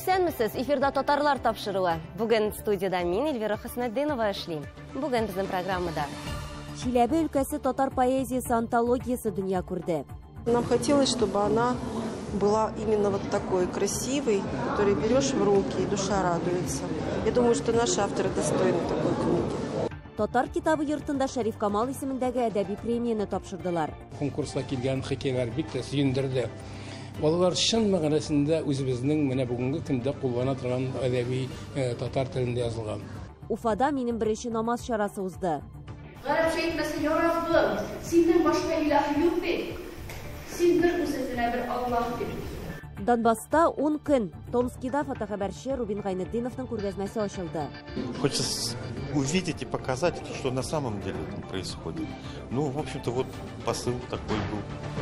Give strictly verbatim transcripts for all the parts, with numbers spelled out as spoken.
Исәнмесез, эфирда татарлар тапшыруы. Бүген студияда мин Эльвира Хөснетдинова эшлим. Бүген безнең программада Чиләбе өлкәсе татар поэзиясы антологиясы дөнья күрде. Нам хотелось, чтобы она была именно вот такой красивой, которую берешь в руки, и душа радуется. Я думаю, что наши авторы достойны такой книги. Татар китабы йортында Шәриф Камал исемендәге әдәби премияны тапшырдылар. Конкурска килгән хикәяләр бик тә сөендерде. Алар шын мәгънәсендә үзебезнең менә бүгенге көндә куллана торган әдәби татар телендә язылган. Уфада минем беренче намаз чарасы узды. Гарәпчә әйтмәсә, я Раббым, синең башка илаһ юк бит. Син бер үзеңә бер Аллаһ бит. Донбасста он көн Томскида фотохабарчы Рубин Гайнетдиновның күргәзмәсе ачылды. Хочется увидеть и показать, что на самом деле происходит. Ну, в общем-то, вот посыл такой был.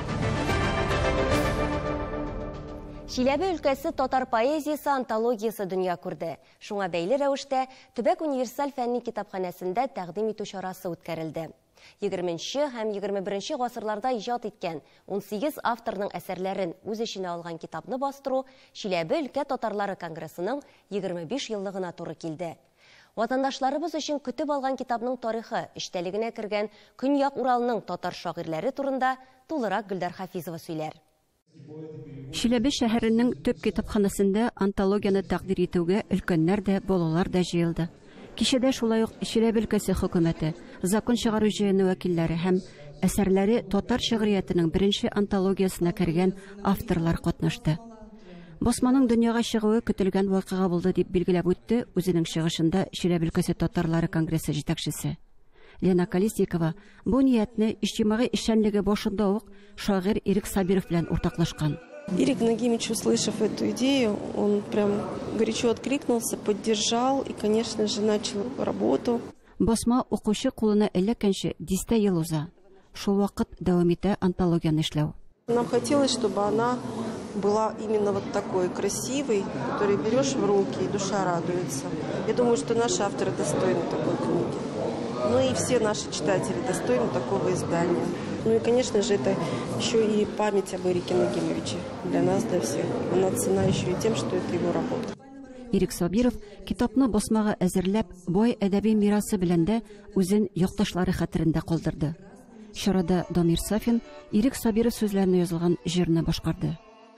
Чиләбе өлкәсе татар поэзиясы антологиясы дөнья күрде. Шуңа бәйле рәвештә Төбәк универсаль фәнни китапханәсендә тәкъдим итү чарасы үткәрелде. егерменче һәм егерме беренче гасырларда иҗат иткән он сигез авторның әсәрләрен үз эченә алган китапны бастыру Чиләбе өлкә татарлары конгрессының егерме биш еллыгына туры килде. Ватандашларыбыз өчен көтеп алган китапның тарихы, эчтәлегенә кергән Көньяк Уралның татар шагыйрьләре турында тулырак Гөлдар Хафизова сөйләр. Чиләбе шәһәренең төп китапханәсендә антологияны тәкъдир итүгә өлкәннәр дә, балалар да җыелды. Кичәдә шулай ук Чиләбе өлкәсе хөкүмәте, закон чыгару җыены вәкилләре һәм әсәрләре татар шигъриятының беренче антологиясына кергән авторлар катнашты. Басманың дөньяга чыгуы көтелгән вакыйга булды дип билгеләп үтте үзенең чыгышында Чиләбе өлкәсе татарлары конгрессы җитәкчесе. Лена Колесникова бу ниятне иҗтимагый эшчәнлеге башында ук шагыйрь Ирек Сабиров белән уртаклашкан. Ирик Нагимович, услышав эту идею, он прям горячо откликнулся, поддержал и, конечно же, начал работу. Басма укучы кулына эләккәнче дистә ел уза. Шул вакыт дәвам итә антологияны эшләү. Нам хотелось, чтобы она была именно вот такой красивой, которую берешь в руки, и душа радуется. Я думаю, что наши авторы достойны такой книги. Ну и все наши читатели достойны такого издания. Ну и, конечно же, это еще и память об Ирике Нагимовиче для нас, для всех. Она ценна еще и тем, что это его работа. Ирек Сабиров китапны басмага әзерләп, бай әдәби мирасы белән дә үзен якташлары хәтерендә калдырды. Чарада Дамир Сафин Ирек Сабиров сүзләренә язылган җырны башкарды.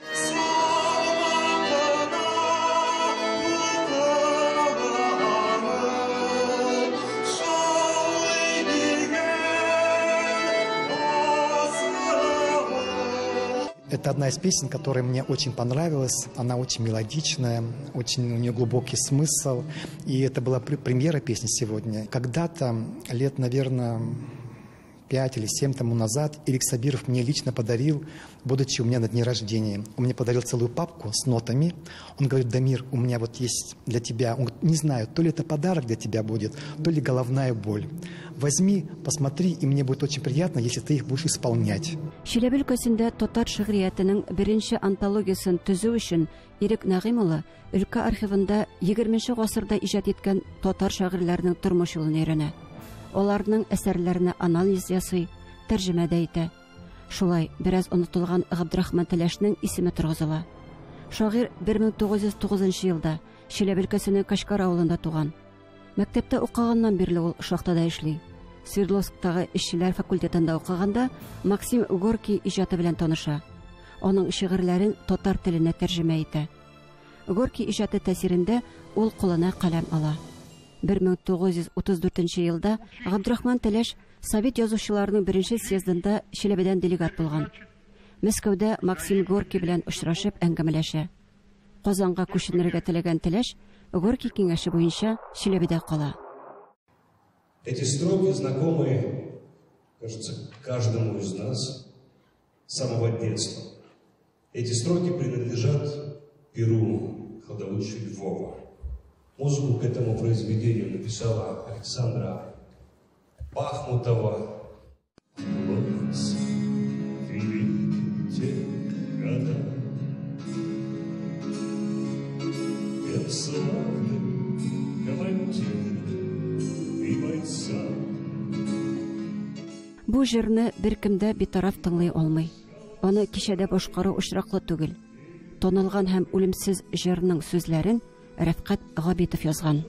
Это одна из песен, которая мне очень понравилась. Она очень мелодичная, очень у нее глубокий смысл. И это была премьера песни сегодня. Когда-то, лет, наверное, пять или семь тому назад, Ирек Сабиров мне лично подарил, будучи у меня на дне рождения. Он мне подарил целую папку с нотами. Он говорит: Дамир, у меня вот есть для тебя. Он говорит: не знаю, то ли это подарок для тебя будет, то ли головная боль. Возьми, посмотри, и мне будет очень приятно, если ты их будешь исполнять. Чиләбе өлкәсендә татар шигъриятының беренче антологиясын төзү өчен Ирек Нагыймулла өлкә архивында егерменче гасырда иҗат иткән татар шагыйрьләренең тормыш юлын өйрәнә. Аларның әсәрләренә анализ ясый, тәрҗемә дә итә. Шулай бераз онытылган Габдрахман Теләшнең исеме торгызыла. Шагыйрь бер мең тугыз йөз тугызынчы елда Чиләбе өлкәсенең Кашкар авылында туган. Мәктәптә укыганнан бирле ул шахтада эшли. Свердловсктагы эшчеләр факультетында укыганда Максим Горький иҗаты белән таныша. Аның шигырьләрен татар теленә тәрҗемә итә. Горький иҗаты тәсирендә ул кулына каләм ала. бер мең тугыз йөз утыз дүртенче елда Габдрахман Теләш Совет язучыларының беренче съездында Чиләбедән делегат булган. Мәскәүдә Максим Горький белән очрашып әңгәмәләшә. Казанга күченергә теләгән Теләш Горький киңәше буенча Чиләбедә кала. Эти строки знакомы, кажется, каждому из нас с самого детства. Эти строки принадлежат перу Халдовыча Львова. Музыку к этому произведению написала Александра Бахмутова. Бу җырны беркем дә битараф тыңлый алмый. Аны кичәдә башкару очраклы түгел. тонылган һәм үлемсез җырның сүзләрен Рәфкать Габитов язган.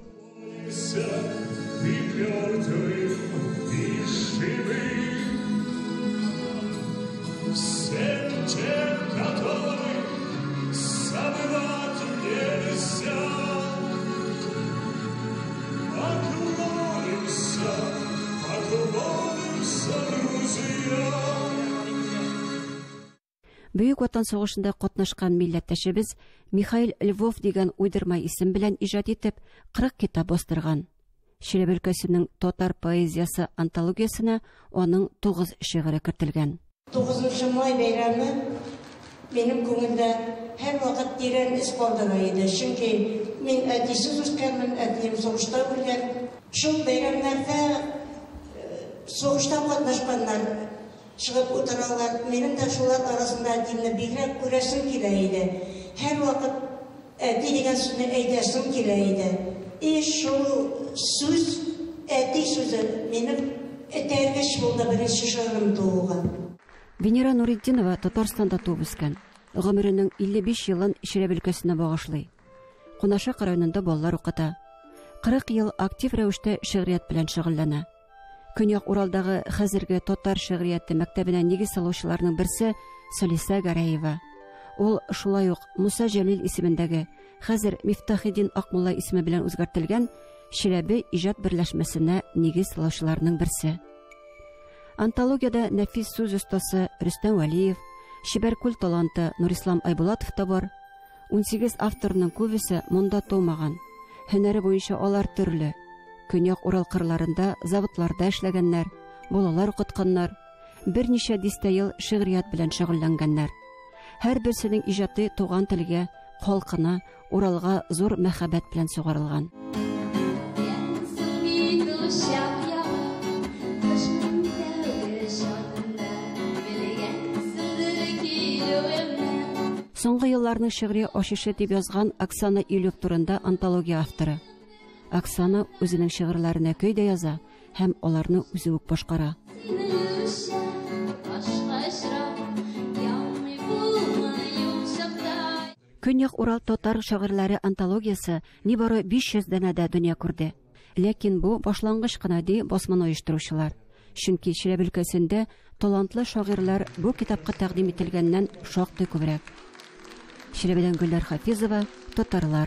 Бөек Ватан сугышында катнашкан милләттәшебез Михаил Львов дигән уйдырма исем белән иҗат итеп кырык китап бастырган. Чиләбе өлкәсенең татар поэзиясе антологиясенә аның тугыз шигыре кертелгән. тугызынчы май бәйрәме минем күңелдә һәр вакыт тирән эз калдыра иде. Чөнки мин әтисез үскәнмен, әтием сугышта үлгән. Шул бәйрәмнәрдә сугышта катнашканнар чыгып утыралар. Минем дә шулар арасында әтимне бигрәк күрәсем килә иде. Һәр вакыт әти дигән сүзне әйтәсем килә иде. И шул сүз, әти сүзе минем этәргеч булды беренче шигырем тууга. Венера Нуритдинова Татарстанда туып үскән. Гомеренең илле биш елын Чиләбе өлкәсенә багышлый. Кунашак районында балалар укыта. кырык ел актив рәвештә шигърият белән шөгыльләнә. Көньяк Уралдагы хәзерге татар шигърияте мәктәбенә нигез салучыларның берсе Салиса Гараева. Ул шулай ук Муса Җәлил исемендәге, хәзер Мифтахиддин Акмулла исеме белән үзгәртелгән Чиләбе иҗат берләшмәсенә нигез салучыларның берсе. Антологиядә нәфис сүз остасы Рөстәм Вәлиев, Шибәркүл таланты Нурислам Айбулатов та бар. унсигез авторның күбесе монда тумаган. Һөнәре буенча алар төрле. Көньяк Урал кырларында заводларда эшләгәннәр, балалар укытканнар, берничә дистә ел шигърият белән шөгыльләнгәннәр. Һәр берсенең иҗаты туган телгә, халкына, Уралга зур мәхәббәт белән сугарылган. Соңгы елларның шигъри ачышы дип язган Оксана Илюк турында антология авторы. Оксана үзенең шигырьләренә көй дә яза һәм аларны үзе үк башкара. Көньяк Урал татар шигырьләре антологиясе нибары биш йөз данәдә дөнья күрде. Ләкин бу башлангыч кына ди басманы оештыручылар. Чөнки Чиләбе өлкәсендә талантлы шагыйрьләр бу китапка тәкъдим ителгәннән шактый күбрәк. Чиләбедән Гөлләр Хафизова, татарлар.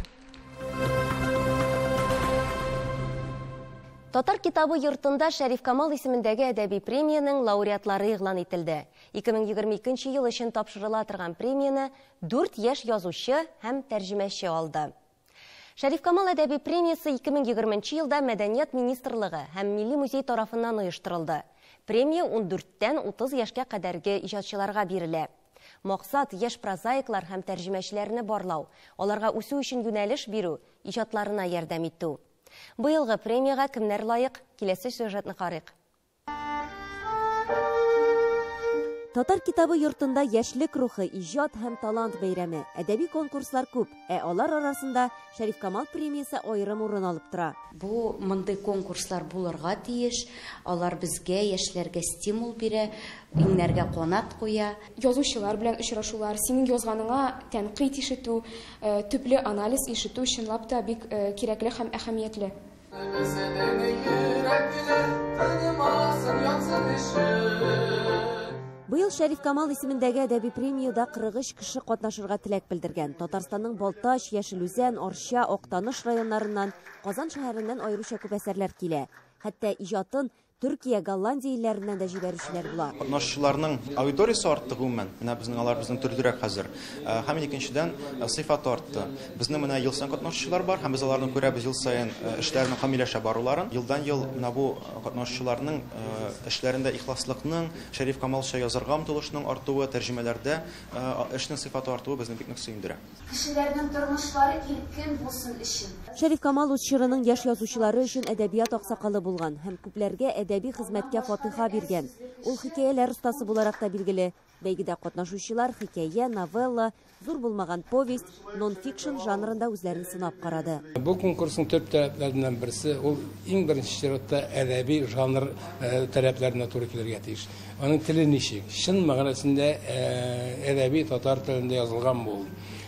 Татар китабы йортында Шәриф Камал исемендәге әдәби премияның лауреатлары игълан ителде. ике мең егерме икенче ел өчен тапшырыла торган премияны дүрт яшь язучы һәм тәрҗемәче алды. Шәриф Камал әдәби премиясы ике мең егерменче елда Мәдәният министрлыгы һәм Милли музей тарафыннан оештырылды. Премия ун дүрттән утыз яшькә кадәрге иҗатчыларга бирелә. Максат яшь прозаиклар һәм тәрҗемәчеләрне барлау, аларга үсү өчен юнәлеш бирү, иҗатларына ярдәм итү. Быелгы премияга кемнәр лайык? Киләсе сюжетны карыйк. Татар китабы йортында яшьлек рухы, иҗат һәм талант бәйрәме, әдәби конкурслар күп, ә алар арасында Шәриф Камал премиясе аерым урын алып тора. Бу мондый конкурслар булырга тиеш, алар безгә, яшьләргә стимул бирә, иңнәргә канат куя. Язучылар белән очрашулар, синең язганыңа тәнкыйть ишетү, төпле анализ ишетү чынлап та бик кирәкле һәм әһәмиятле. Быел Шәриф Камал исемендәге әдәби премияда кырык өч кеше катнашырга теләк белдергән. Татарстанның Балтач, Яшелүзән, Арча, Актаныш районнарыннан, Казан шәһәреннән аеруча күп әсәрләр килә. Хәтта иҗатын Төркия, Голландия илләреннән дә җибәрүчеләр була. Катнашучыларның аудиториясы артты гомумән. Менә безнең алар безнең төрлерәк хәзер. Һәм икенчедән сыйфаты артты. Безнең менә ел саен катнашучылар бар, һәм без аларны күрәбез ел саен эшләрне камилләшә баруларын. Елдан ел менә бу катнашучыларның эшләрендә ихласлыкның, Шәриф Камалча язарга омтылышның артуы, тәрҗемәләрдә эшнең сыйфаты артуы безне бик нык сөендерә. Кешеләрнең тормышлары иркен булсын өчен. Шәриф Камал үз чорының яшь язучылары өчен әдәбият аксакалы булган һәм күпләргә әдәби хезмәткә фатиха биргән. Ул хикәяләр остасы буларак та билгеле. Бәйгедә катнашучылар хикәя, новелла, зур булмаган повесть, нон-фикшн жанрында үзләрен сынап карады. Бу конкурсның төп таләпләреннән берсе ул иң беренче чиратта әдәби жанр таләпләренә туры килергә тиеш. Аның теле ничек? Чын мәгънәсендә әдәби татар телендә язылган бу.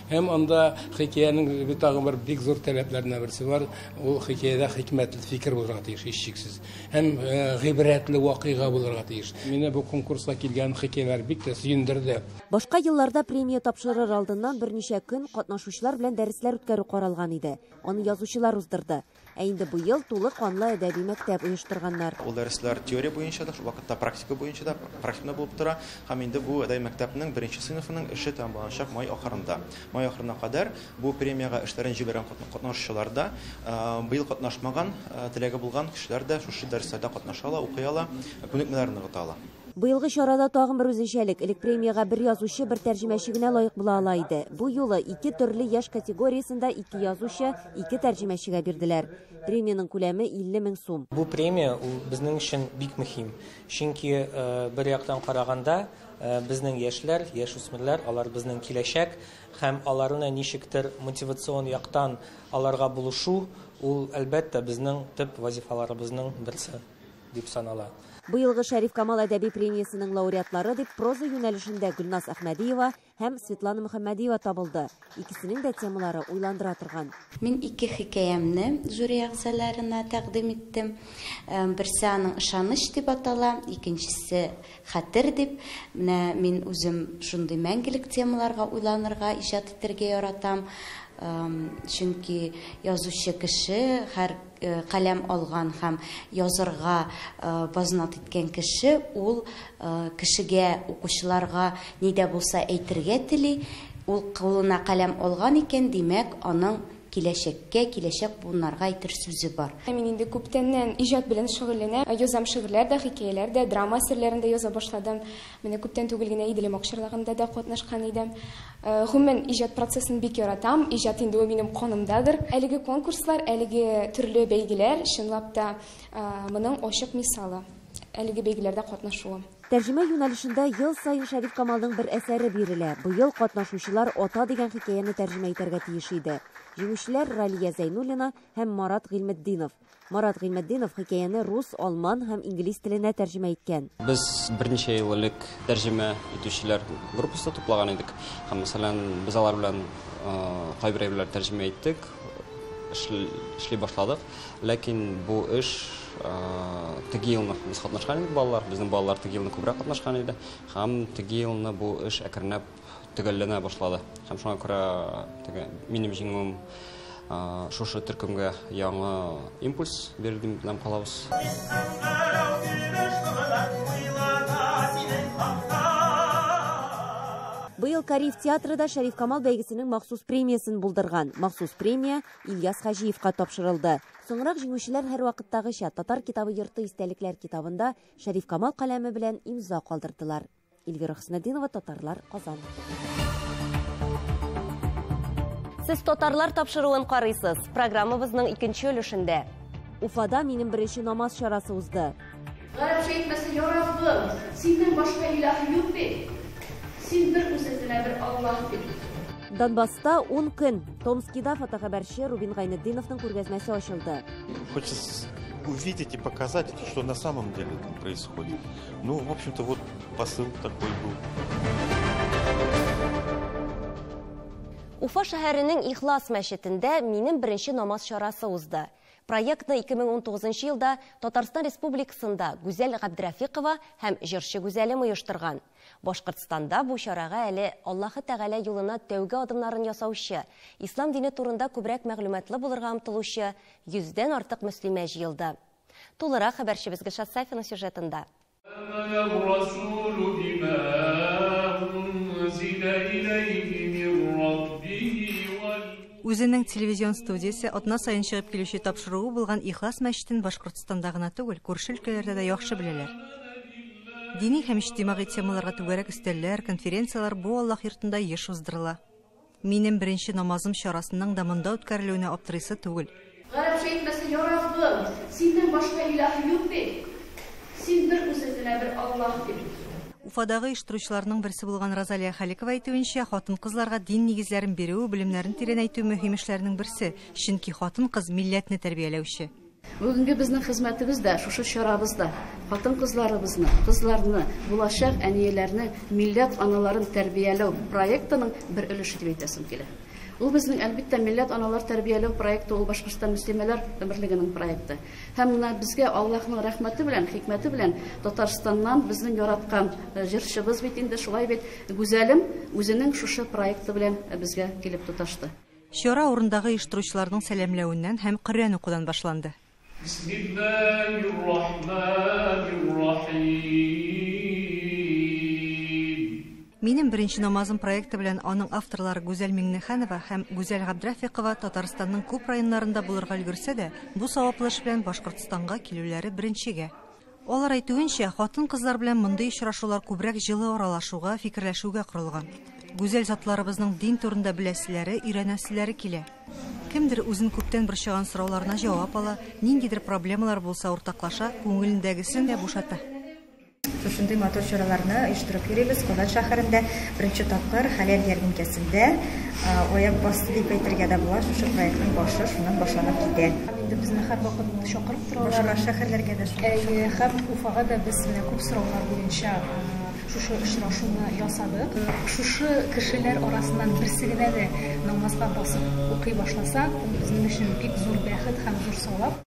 Һәм анда хикәянең бит тагын бер бик зур таләпләреннән берсе бар. Ул хикәядә хикмәтле фикер булырга тиеш, һичшиксез. Һәм гыйбрәтле вакыйга булырга тиеш. Мине бу конкурска килгән хикәяләр бик тә сөендерде. Башка елларда премия тапшырыр алдыннан берничә көн катнашучылар белән дәресләр үткәрү каралган иде. Аны язучылар уздырды. Ә инде бу ел тулы канлы әдәби мәктәп оештырганнар. Ул дәресләр теория буенча да, вакытта практика буенча да, практикада булып тора. Һәм инде бу әдәби мәктәпнең беренче сыйныфының эше тәмамланачак май ахырында. Май ахырына кадәр бу премияга эшләрен җибәргән катнашучылар да, быел катнашмаган, теләге булган кешеләр дә шушы дәресләрдә катнашалар, укыялар, күнекмәләрне ныгыталар. Быелгы чарада тагын бер үзенчәлек. Элек премияга бер язучы, бер тәрҗемәче генә лаек була ала иде. Бу юлы ике төрле яшь категориясендә ике язучы, ике тәрҗемәчегә бирделәр. Премияның күләме илле мең сум. Бу премия ул безнең өчен бик мөһим. Чөнки бер яктан караганда безнең яшьләр, яшүсмерләр, алар безнең киләчәк һәм аларны ничектер мотивацион яктан аларга булышу, ул әлбәттә безнең төп вазифаларыбызның берсе дип санала. Быелгы Шәриф Камал әдәби премиясының лауреатлары дип проза юнәлешендә Гөлназ Әхмәдиева һәм Светлана Мөхәммәдиева табылды. Икесенең дә темалары уйландыра торган. Мин ике хикәямне жюри әгъзаларына тәкъдим иттем. Берсе аның ышаныч дип атала, икенчесе хәтер дип. Менә мин үзем шундый мәңгелек темаларга уйланырга, иҗат итәргә яратам. Чөнки язучы кеше, һәр каләм алган һәм язырга базнат иткән кеше, ул кешегә, укучыларга нидә булса әйтергә тели, ул кулына каләм алган икән, димәк, аның киләчәккә, киләчәк буыннарга әйтер сүзе бар. Мин инде күптәннән иҗат белән шөгыльләнәм. Язам шигырьләр дә, хикәяләр дә, драма әсәрләрендә яза башладым. Менә күптән түгел генә Иделем акчарлагында да катнашкан идем. Гомумән иҗат процессын бик яратам. Иҗат инде ул минем канымдадыр. Әлеге конкурслар, әлеге төрле бәйгеләр, чынлап та моның ачык мисалы. Әлеге бәйгеләрдә катнашуым. Тәрҗемә юнәлешендә ел сайын Шәриф Камалның бер әсәре бирелә. Быел катнашучылар Ата дигән хикәяне тәрҗемә итәргә тиеш иде. Җиңүчеләр Ралия Зәйнуллина һәм Марат Гыйлметдинов. Марат Гыйлметдинов хикәяне рус, алман һәм инглиз теленә тәрҗемә иткән. Без берничә ел элек тәрҗемә итүчеләр группасы туплаган идек. Һәм мәсәлән, без алар белән кайбер әйберләр тәрҗемә иттек, эшли башладык. Ләкин бу эш теге елны без катнашкан идек, балалар, безнең балалар теге елны күбрәк катнашкан иде. Һәм теге елны бу эш әкренләп төгәлләнә башлады. Һәм шуңа күрә теге минем җиңүем шушы төркемгә яңа импульс бирде дип калабыз. Быел Кариев театрында Шәриф Камал бәйгесенең махсус премиясын булдырган. Махсус премия Ильяс Хаҗиевка тапшырылды. Соңрак җиңүчеләр һәр вакыттагыча Татар китабы йорты истәлекләр китабында Шәриф Камал каләме белән имза калдырдылар. Эльвира Хөснетдинова, Татарлар, Казан. Сез татарлар тапшыруын карыйсыз. Программабызның икенче өлешендә. Уфада минем беренче намаз чарасы узды. Гарәпчә әйтмәсә, я Раббым, синнән башка илаһ юк бит. Син бер үзеңне бер Аллаһ бит. Донбасста он көн Томскида фотохабәрче Рубин Гайнетдиновның күргәзмәсе ачылды. Хочется увидеть и показать, что на самом деле там происходит. Ну, в общем-то, вот посыл такой был. Уфа шәһәренең Ихлас мәчетендә минем беренче намаз чарасы узды. Проектны ике мең ун тугызынчы елда Татарстан Республикасында Гүзәл Габдрәфиқова һәм җырчы Гүзәлем оештырган. Башкортстанда бу чарага әле Аллаһы Тәгалә юлына тәүгә адымнарын ясаучы, ислам дине турында күбрәк мәгълүматлы булырга омтылучы йөздән артык мөслимә җыелды. Тулырак хәбәрчебез Гөлшат Сафина сюжетында. Үзенең телевизион студиясе атна сайын чыгып килүче тапшыруы булган Ихлас мәчетен Башкортстанда гына түгел, күрше өлкәләрдә дә яхшы беләләр. Дини һәм иҗтимагый темаларга түгәрәк өстәлләр, конференциялар бу Аллаһ йортында еш уздырыла. Минем беренче намазым чарасының да монда үткәрелүенә аптырыйсы түгел. Гарәпчә әйтмәсә, я Раббым, синнән башка илаһ юк бит. Син бер үзеңне бер Аллаһ бит. Уфадагы оештыручыларның берсе булган Розалия Халикова әйтүенчә, хатын-кызларга дин нигезләрен бирү, белемнәрен тирәнәйтү мөһим эшләрнең берсе, чөнки хатын-кыз милләтне тәрбияләүче. Бүгенге безнең хезмәтебездә, шушы чарабызда хатын-кызларыбызны, кызларны, булачак әнияләрне, милләт аналарын тәрбияләү проектының бер өлеше дип әйтәсем килә. Ул безнең әлбәттә милләт аналар тәрбияләү проекты, ул Башкортстан мөслимәләр берлегенең проекты. Һәм менә безгә Аллаһның рәхмәте белән, хикмәте белән Татарстаннан безнең яраткан җырчыбыз бит инде шулай бит Гүзәлем үзенең шушы проекты белән безгә килеп тоташты. Чара урындагы оештыручыларның сәламләвеннән һәм Коръән укудан башланды. Минем беренче намазым проекты белән аның авторлары Гүзәл Миңнеханова һәм Гүзәл Габдрафикова Татарстанның күп районнарында булырга өлгерсә дә, бу саваплы эш белән Башкортстанга килүләре беренчегә. Алар әйтүенчә, хатын-кызлар белән мондый очрашулар күбрәк җылы аралашуга, фикерләшүгә корылган. Гүзәл затларыбызның дин турында беләселәре, өйрәнәселәре килә. Кемдер үзен күптән борчыган сорауларына җавап ала, ниндидер проблемалар булса уртаклаша, күңелендәгесен дә бушата. Шушындай матур чараларны оештырып йөрибез. Казан шәһәрендә беренче тапкыр хәләл ярдәмкәсендә аяк басты дип әйтергә дә була. Шушы проектның башы шуннан башланып китә. Инде безне һәр вакыт чакырып торалар. Башка шәһәрләргә дә шулай. Һәм Уфага да без менә күп сораулар буенча шушы очрашуны ясадык. Шушы кешеләр арасыннан берсе генә дә намазга басып укый башласа, безнең өчен бик зур бәхет һәм зур савап.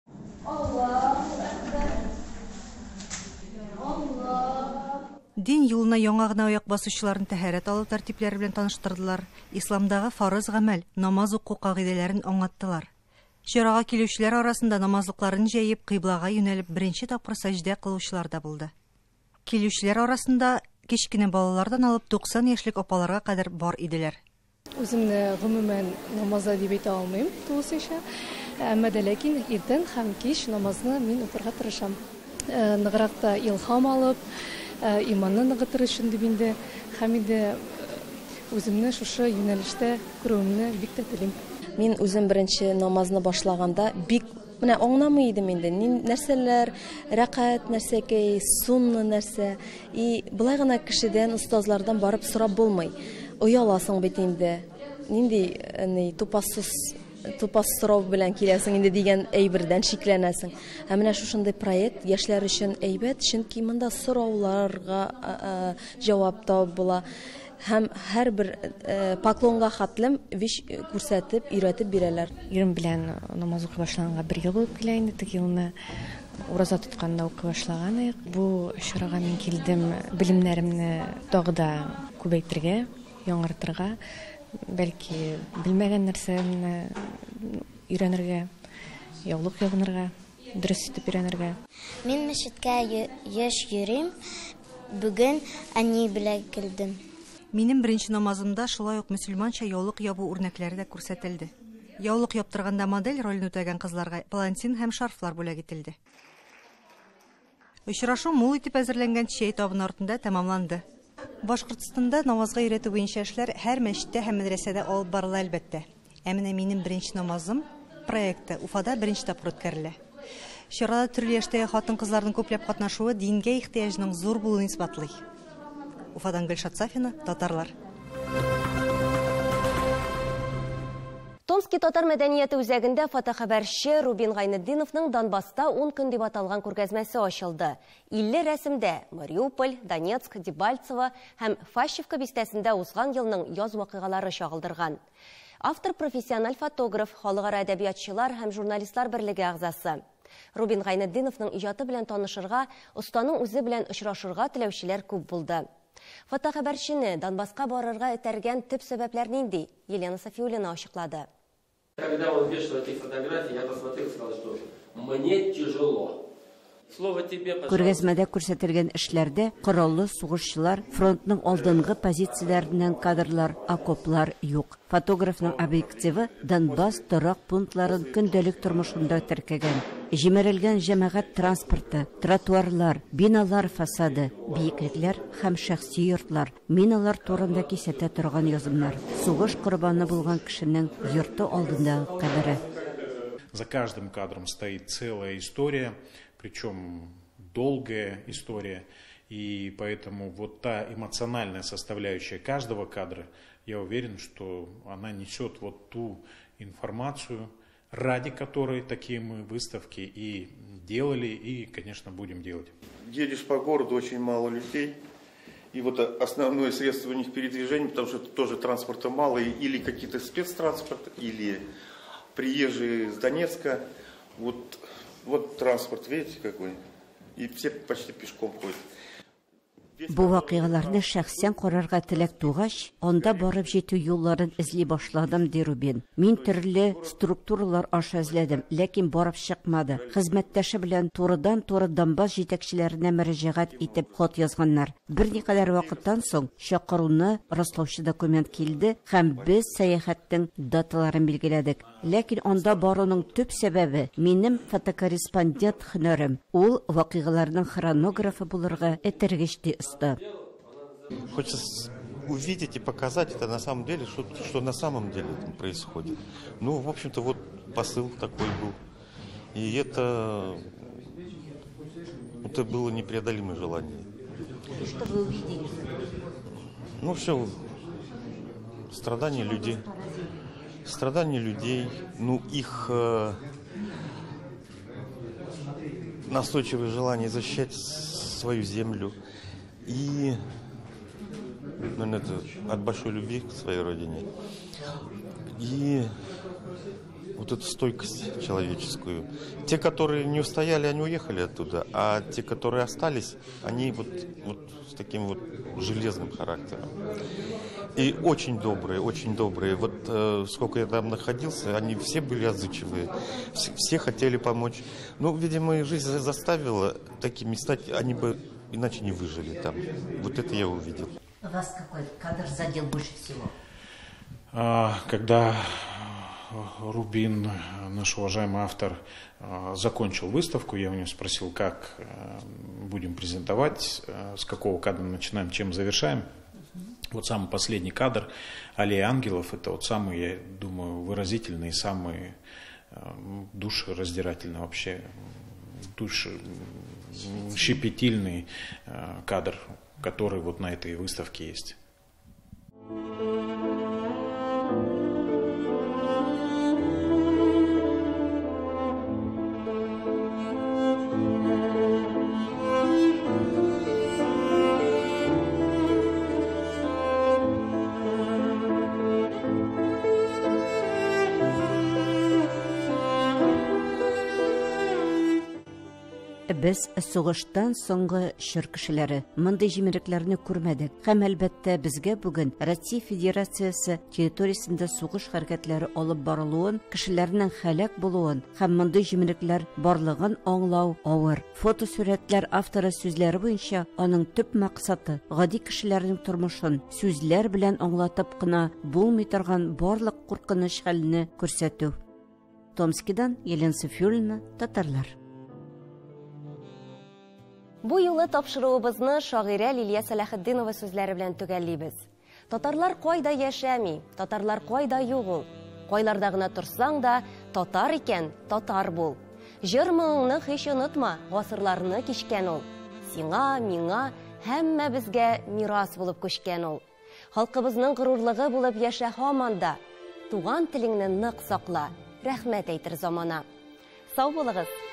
Дин юлына яңа гына аяк басучыларын тәһарәт алу тәртипләре белән таныштырдылар. Исламдагы фарыз гамәл, намаз уку кагыйдәләрен аңлаттылар. Чарага килүчеләр арасында намазлыкларын җәеп, кыйблага юнәлеп беренче тапкыр сәҗдә кылучылар да булды. Килүчеләр арасында кечкенә балалардан алып туксан яшьлек апаларга кадәр бар иделәр. Үземне гомумән намазга дип әйтә алмыйм, тулысынча. Әмма дә ләкин иртән һәм кич намазны мин укырга тырышам. Ныграк та илһам алып, иманны ныгытыр өчен дип инде һәм инде үземне шушы юнәлештә күрүемне бик тә телим. Мин үзем беренче намазны башлаганда бик менә аңламый идем инде. Нәрсәләр, рәкать, нәрсәкәй, сунна нәрсә. И булай гына кешедән, устазлардан барып сорап булмый. Ояласың бит инде. Нинди ни тупассыз тупас сорау белән киләсең инде дигән әйбердән шикләнәсең. Ә менә шушындай проект яшьләр өчен әйбәт, чөнки монда сорауларга җавап табып була. Һәм һәрбер поклонга хатлым виш күрсәтеп, өйрәтеп бирәләр. Ирем белән намаз укый башлаганга бер ел булып килә инде. Теге елны ураза тотканда укый башлаган идек. Бу чарага мин килдем белемнәремне тагы да күбәйтергә, яңартырга. Бәлки белмәгән нәрсәне өйрәнергә, яулык ягынырга, дөрес итеп өйрәнергә. Мин мәчеткә яшь йөрим. Бүген әни белән килдем. Минем беренче намазымда шулай ук мөселманча яулык ябу үрнәкләре дә күрсәтелде. Яулык яптырганда модель ролен үтәгән кызларга палантин һәм шарфлар бүләк ителде. Очрашу мул итеп әзерләнгән чәй табыны артында тәмамланды. Башкортстанда намазга өйрәтү буенча эшләр һәр мәчеттә һәм мәдрәсәдә алып барыла әлбәттә. Ә менә минем беренче намазым проекты Уфада беренче тапкыр үткәрелә. Чарада төрле яшьтәге хатын-кызларның күпләп катнашуы дингә ихтыяҗның зур булуын исбатлый. Уфадан Гөлшат Сафина, татарлар. Томский татар мәдәнияте үзәгендә фотохәбәрче Рубин Гайнетдиновның Донбасста он көн дип аталган күргәзмәсе ачылды. илле рәсемдә Мариуполь, Донецк, Дебальцево һәм Фащевка бистәсендә узган елның яз вакыйгалары чагылдырган. Автор профессиональ фотограф, халыкара әдәбиятчылар һәм журналистлар берлеге әгъзасы. Рубин Гайнетдиновның иҗаты белән танышырга, останың үзе белән очрашырга теләүчеләр күп булды. Фотохәбәрчене Донбасска барырга этәргән төп сәбәпләр нинди? Елена Софиуллина ачыклады. Когда он вешал эти фотографии, я посмотрел и сказал, что мне тяжело. Күргәзмәдә күрсәтелгән эшләрдә кораллы сугышчылар, фронтның алдынгы позицияләреннән кадрлар, окоплар юк. Фотографның объективы Донбасс торак пунктларын көндәлек тормышында теркәгән. Җимерелгән җәмәгать транспорты, тротуарлар, биналар фасады, биеклекләр һәм шәхси йортлар, миналар турында кисәтә торган язымнар. Сугыш корбаны булган кешенең йорты алдындагы кабере. За каждым кадром стоит целая история, причем долгая история, и поэтому вот та эмоциональная составляющая каждого кадра, я уверен, что она несет вот ту информацию, ради которой такие мы выставки и делали, и, конечно, будем делать. Едешь по городу, очень мало людей. И вот основное средство у них передвижения, потому что тоже транспорта мало, или какие-то спецтранспорт, или приезжие с Донецка. Вот, вот транспорт, видите, какой? И все почти пешком ходят. Бу вакыйгаларны шәхсән карарга теләк тугач, анда барып җитү юлларын эзли башладым, ди Рубин. Мин төрле структуралар аша эзләдем, ләкин барып чыкмады. Хезмәттәше белән турыдан туры Донбасс җитәкчеләренә мөрәҗәгать итеп хат язганнар. Берникадәр вакыттан соң чакыруны раслаучы документ килде һәм без сәяхәттең даталарын билгеләдек. Ләкин анда баруның төп сәбәбе минем фотокорреспондент һөнәрем. Ул вакыйгаларның хронографы булырга этәргеч ди. Хочется увидеть и показать это на самом деле, что, что на самом деле происходит. Ну, в общем-то, вот посыл такой был. И это, это было непреодолимое желание. Что вы увидели? Ну, все, страдания людей. Страдания людей, ну, их э, настойчивое желание защищать свою землю. И, ну, это от большой любви к своей родине. И вот эту стойкость человеческую. Те, которые не устояли, они уехали оттуда. А те, которые остались, они вот, вот с таким вот железным характером. И очень добрые, очень добрые. Вот э, сколько я там находился, они все были отзывчивые. Все, все хотели помочь. Ну, видимо, их жизнь заставила такими стать, они бы иначе не выжили там. Вот это я увидел. Вас какой кадр задел больше всего? Когда Рубин, наш уважаемый автор, закончил выставку, я у него спросил, как будем презентовать, с какого кадра начинаем, чем завершаем. Вот самый последний кадр «Аллея ангелов» — это вот самый, я думаю, выразительный, самый душераздирательный вообще, душещепетильный кадр, который вот на этой выставке есть. Без сугыштан соңгы чор кешеләре мондый җимерекләрне күрмәдек. Һәм әлбәттә безгә бүген Россия Федерациясе территориясендә сугыш хәрәкәтләре алып барылуын, кешеләрнең һәлак булуын һәм мондый җимерекләр барлыгын аңлау авыр. Фотосурәтләр авторы сүзләре буенча, аның төп максаты гади кешеләрнең тормышын сүзләр белән аңлатып кына булмый торган барлык куркыныч хәлне күрсәтү. Томскидан Елена Софиуллина, татарлар. Бу юлы тапшыруыбызны шагыйрә Лилия Салахетдинова сүзләре белән төгәллибез. Татарлар кайда яшәми, татарлар кайда юк ул. Кайларда гына торсаң да, татар икән, татар бул. Җыр моңны һич онытма, гасырларны кичкән ул. Сиңа, миңа, һәммәбезгә мирас булып күчкән ул. Халкыбызның горурлыгы булып яшә һаман да. Туган телеңне нык сакла, рәхмәт әйтер замана. Сау булыгыз.